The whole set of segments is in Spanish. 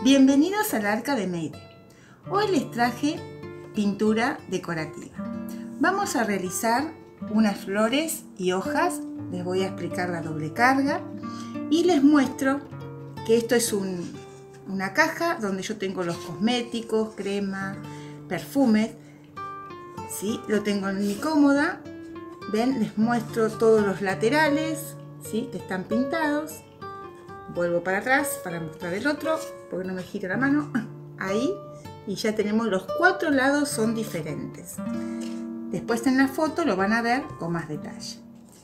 Bienvenidos al Arca de Mayday. Hoy les traje pintura decorativa. Vamos a realizar unas flores y hojas. Les voy a explicar la doble carga y les muestro que esto es una caja donde yo tengo los cosméticos, crema, perfumes. ¿Sí? Lo tengo en mi cómoda. Ven, les muestro todos los laterales, ¿sí? Que están pintados. Vuelvo para atrás para mostrar el otro, porque no me gira la mano. Ahí, y ya tenemos los 4 lados, son diferentes. Después en la foto lo van a ver con más detalle.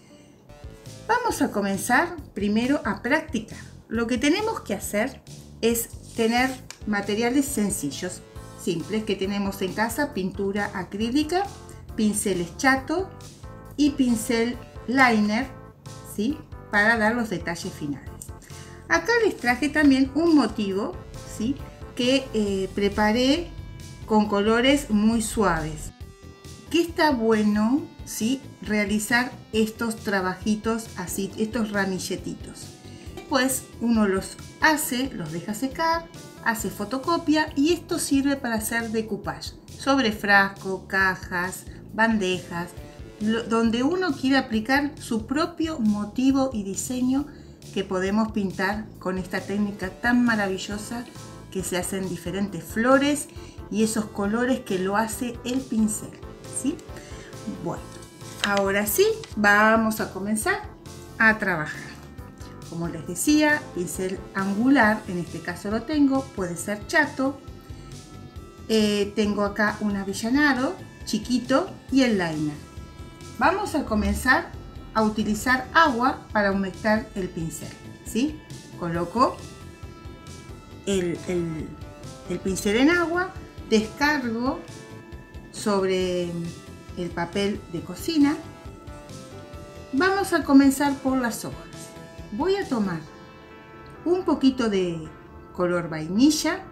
Vamos a comenzar primero a practicar. Lo que tenemos que hacer es tener materiales sencillos, simples, que tenemos en casa: pintura acrílica, pinceles chato y pincel liner, ¿sí? Para dar los detalles finales. Acá les traje también un motivo, ¿sí? Que preparé con colores muy suaves. Que está bueno, ¿sí? Realizar estos trabajitos así, estos ramilletitos. Después uno los hace, los deja secar, hace fotocopia y esto sirve para hacer decoupage sobre frasco, cajas, bandejas, donde uno quiere aplicar su propio motivo y diseño, que podemos pintar con esta técnica tan maravillosa que se hacen diferentes flores y esos colores que lo hace el pincel, ¿sí? Bueno, ahora sí vamos a comenzar a trabajar. Como les decía, pincel angular, en este caso lo tengo, puede ser chato. Tengo acá un avellanado chiquito y el liner. Vamos a comenzar a utilizar agua para humectar el pincel, ¿sí? Coloco el pincel en agua, descargo sobre el papel de cocina. Vamos a comenzar por las hojas. Voy a tomar un poquito de color vainilla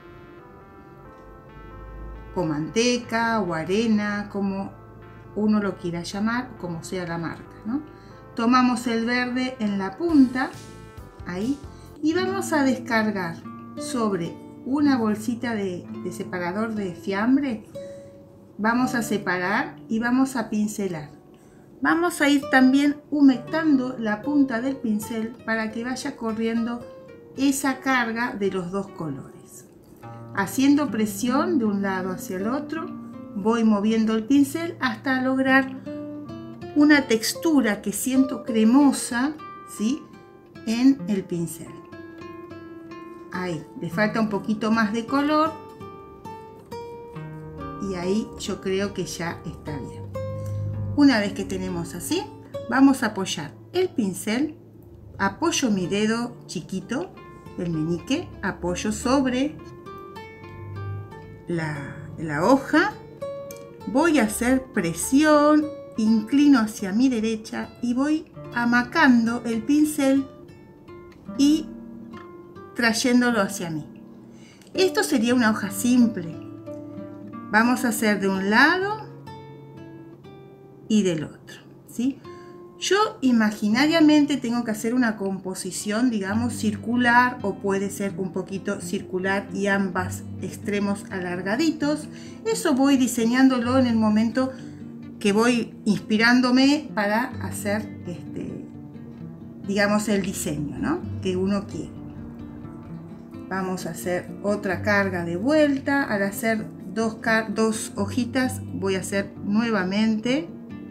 o manteca o arena, como uno lo quiera llamar, como sea la marca, ¿no? Tomamos el verde en la punta, ahí, y vamos a descargar sobre una bolsita de separador de fiambre. Vamos a separar y vamos a pincelar. Vamos a ir también humectando la punta del pincel para que vaya corriendo esa carga de los dos colores. Haciendo presión de un lado hacia el otro, voy moviendo el pincel hasta lograr una textura que siento cremosa, ¿sí? En el pincel. Ahí, le falta un poquito más de color y ahí yo creo que ya está bien. Una vez que tenemos así, vamos a apoyar el pincel, apoyo mi dedo chiquito, el meñique, apoyo sobre la hoja. Voy a hacer presión, inclino hacia mi derecha y voy amacando el pincel y trayéndolo hacia mí. Esto sería una hoja simple. Vamos a hacer de un lado y del otro, ¿sí? Yo imaginariamente tengo que hacer una composición, digamos, circular, o puede ser un poquito circular y ambos extremos alargaditos. Eso voy diseñándolo en el momento que voy inspirándome para hacer, digamos, el diseño, ¿no? Que uno quiere. Vamos a hacer otra carga de vuelta. Al hacer dos hojitas, voy a hacer nuevamente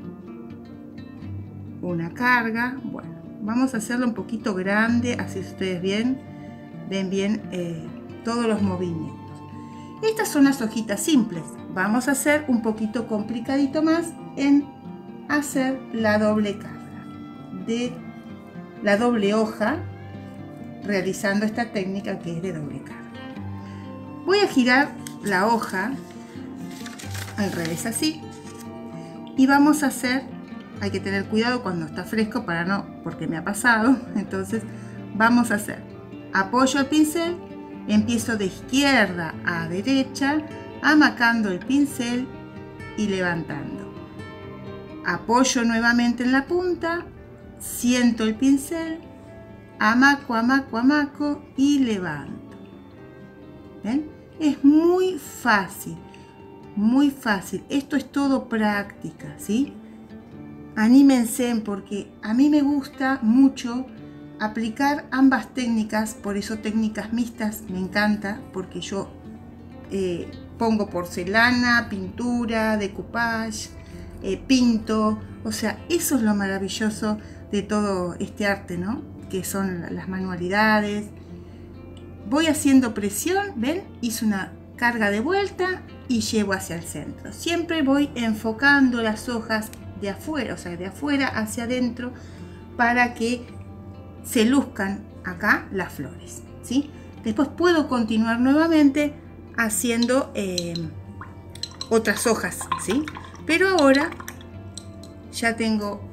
una carga. Bueno, vamos a hacerlo un poquito grande, así ustedes ven bien todos los movimientos. Estas son las hojitas simples. Vamos a hacer un poquito complicadito más en hacer la doble carga de la doble hoja, realizando esta técnica que es de doble carga. Voy a girar la hoja al revés, así, y vamos a hacer, hay que tener cuidado cuando está fresco para no, porque me ha pasado. Entonces vamos a hacer, apoyo el pincel, empiezo de izquierda a derecha, amacando el pincel y levantando. Apoyo nuevamente en la punta, siento el pincel, amaco, amaco, amaco y levanto. ¿Ven? Es muy fácil, muy fácil. Esto es todo práctica, ¿sí? Anímense porque a mí me gusta mucho aplicar ambas técnicas, por eso técnicas mixtas me encanta, porque yo pongo porcelana, pintura, decoupage, pinto, o sea, eso es lo maravilloso de todo este arte, ¿no? Que son las manualidades. Voy haciendo presión, ¿ven? Hice una carga de vuelta y llevo hacia el centro. Siempre voy enfocando las hojas de afuera, o sea, de afuera hacia adentro, para que se luzcan acá las flores, ¿sí? Después puedo continuar nuevamente haciendo otras hojas, ¿sí? Pero ahora ya tengo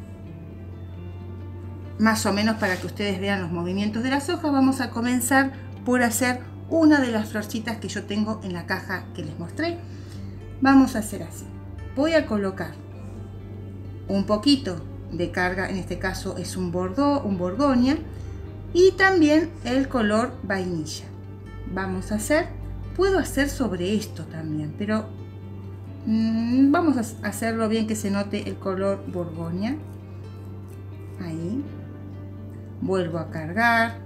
más o menos para que ustedes vean los movimientos de las hojas. Vamos a comenzar por hacer una de las florcitas que yo tengo en la caja que les mostré. Vamos a hacer así. Voy a colocar un poquito de carga, en este caso es un bordeaux, un borgoña, y también el color vainilla. Vamos a hacer, puedo hacer sobre esto también, pero vamos a hacerlo bien que se note el color borgoña. Ahí. Vuelvo a cargar.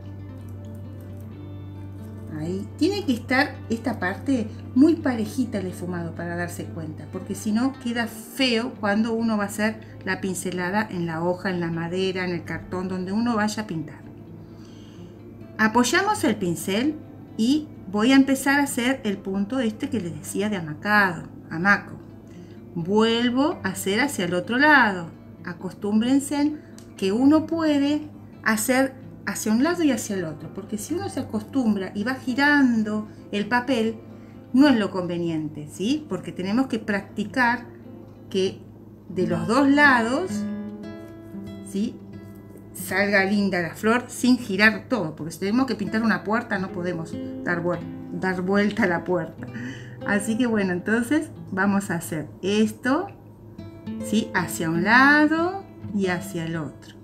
Ahí. Tiene que estar esta parte muy parejita el esfumado para darse cuenta, porque si no queda feo cuando uno va a hacer la pincelada en la hoja, en la madera, en el cartón, donde uno vaya a pintar. Apoyamos el pincel y voy a empezar a hacer el punto este que les decía de amacado, amaco. Vuelvo a hacer hacia el otro lado. Acostúmbrense que uno puede hacer hacia un lado y hacia el otro, porque si uno se acostumbra y va girando el papel, no es lo conveniente, ¿sí? Porque tenemos que practicar que de los dos lados, ¿sí?, salga linda la flor sin girar todo, porque si tenemos que pintar una puerta no podemos dar vuelta a la puerta. Así que bueno, entonces vamos a hacer esto, ¿sí?, hacia un lado y hacia el otro.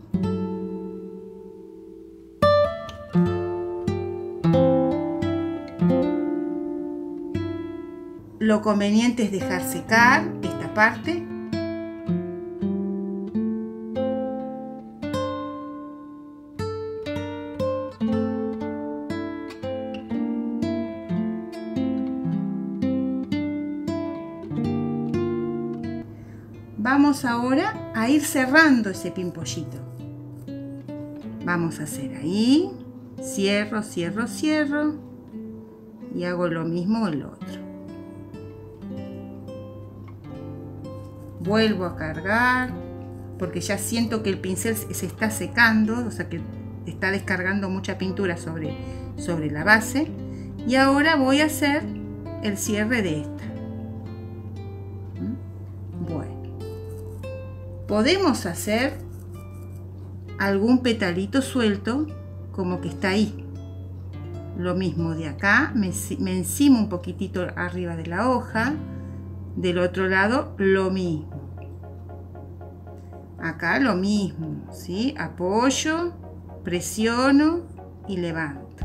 Lo conveniente es dejar secar esta parte. Vamos ahora a ir cerrando ese pimpollito. Vamos a hacer ahí, cierro, cierro, cierro y hago lo mismo el otro. Vuelvo a cargar porque ya siento que el pincel se está secando, o sea que está descargando mucha pintura sobre la base, y ahora voy a hacer el cierre de esta. Bueno, podemos hacer algún petalito suelto como que está ahí. Lo mismo de acá, me encimo un poquitito arriba de la hoja. Del otro lado lo mismo. Acá lo mismo, ¿sí? Apoyo, presiono y levanto.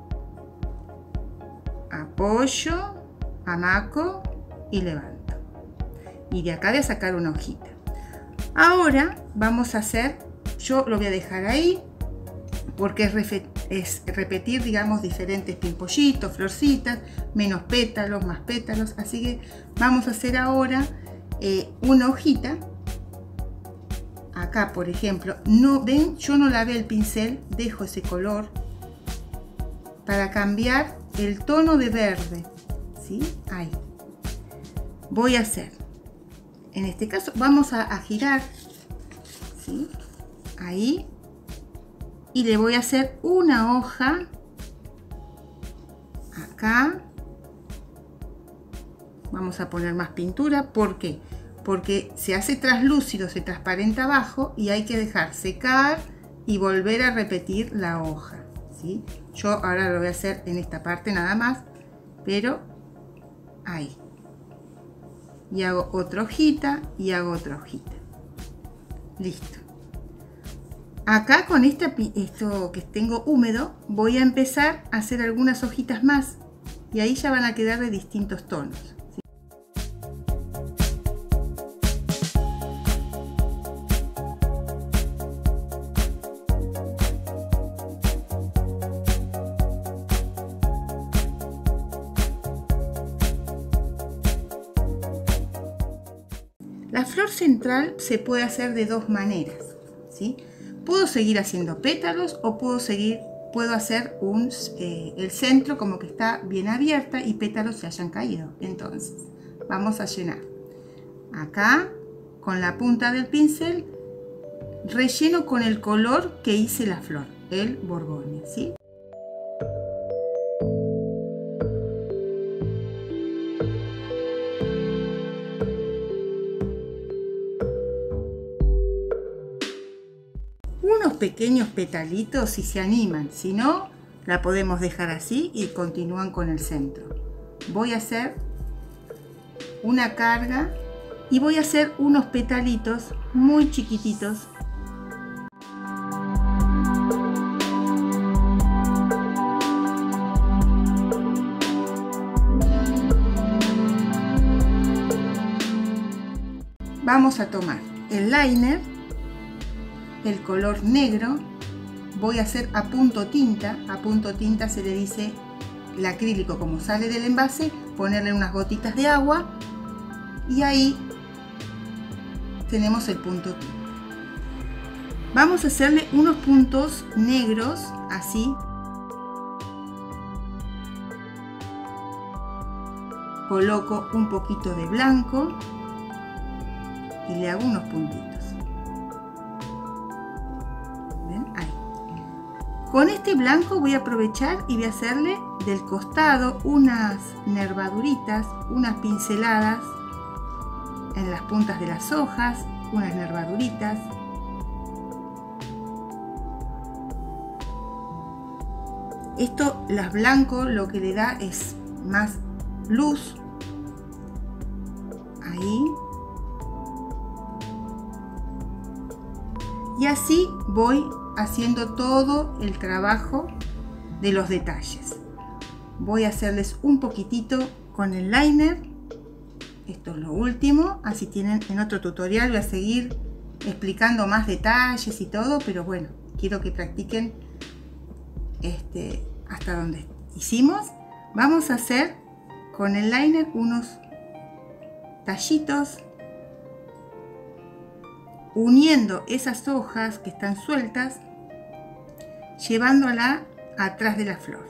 Apoyo, amaco y levanto. Y de acá voy a sacar una hojita. Ahora vamos a hacer, yo lo voy a dejar ahí porque es repetir, digamos, diferentes pimpollitos, florcitas, menos pétalos, más pétalos. Así que vamos a hacer ahora una hojita. Acá, por ejemplo, no ven, yo no lavé el pincel, dejo ese color para cambiar el tono de verde, ¿sí? Ahí. Voy a hacer, en este caso, vamos a girar, ¿sí?, ahí. Y le voy a hacer una hoja acá. Vamos a poner más pintura. ¿Por qué? Porque se hace translúcido, se transparenta abajo y hay que dejar secar y volver a repetir la hoja, ¿sí? Yo ahora lo voy a hacer en esta parte nada más, pero ahí. Y hago otra hojita y hago otra hojita. Listo. Acá con esto que tengo húmedo voy a empezar a hacer algunas hojitas más y ahí ya van a quedar de distintos tonos. La flor central se puede hacer de dos maneras, ¿sí? Puedo seguir haciendo pétalos o puedo hacer el centro como que está bien abierta y pétalos se hayan caído. Entonces vamos a llenar acá con la punta del pincel, relleno con el color que hice la flor, el borgoña, ¿sí? Unos pequeños petalitos si se animan, si no, la podemos dejar así y continúan con el centro. Voy a hacer una carga y voy a hacer unos petalitos muy chiquititos. Vamos a tomar el liner, el color negro, voy a hacer a punto tinta se le dice el acrílico como sale del envase, ponerle unas gotitas de agua y ahí tenemos el punto tinta. Vamos a hacerle unos puntos negros así, coloco un poquito de blanco y le hago unos puntitos. Con este blanco voy a aprovechar y voy a hacerle del costado unas nervaduritas, unas pinceladas en las puntas de las hojas, unas nervaduritas. Esto, las blancos, lo que le da es más luz. Ahí. Y así voy haciendo todo el trabajo de los detalles. Voy a hacerles un poquitito con el liner. Esto es lo último, así tienen en otro tutorial. Voy a seguir explicando más detalles y todo, pero bueno, quiero que practiquen hasta donde hicimos. Vamos a hacer con el liner unos tallitos, uniendo esas hojas que están sueltas, llevándola atrás de la flor.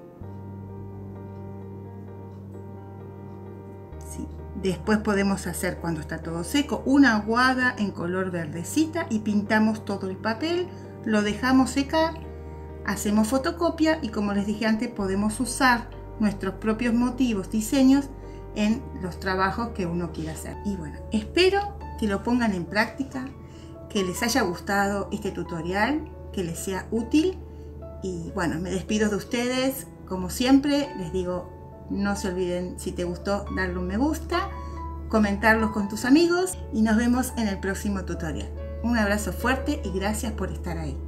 Sí. Después podemos hacer, cuando está todo seco, una aguada en color verdecita y pintamos todo el papel, lo dejamos secar, hacemos fotocopia y, como les dije antes, podemos usar nuestros propios motivos, diseños en los trabajos que uno quiera hacer. Y bueno, espero que lo pongan en práctica, que les haya gustado este tutorial, que les sea útil. Y bueno, me despido de ustedes. Como siempre, les digo, no se olviden, si te gustó, darle un me gusta, comentarlos con tus amigos y nos vemos en el próximo tutorial. Un abrazo fuerte y gracias por estar ahí.